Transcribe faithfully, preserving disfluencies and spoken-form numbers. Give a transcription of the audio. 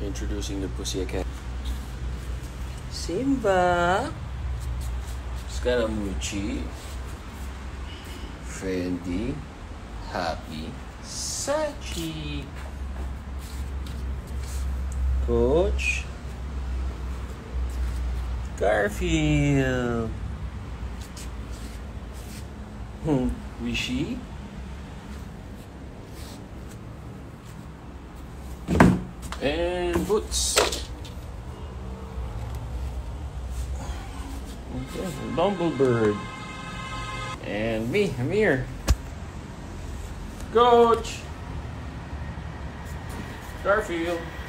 Introducing the Pussy Academy. Simba, Scaramucci, Fendi, Happy, Sachi, Coach, Garfield, hmm, Rishi, and Boots. Okay, Bumblebird. And me, I'm here. Coach, Garfield.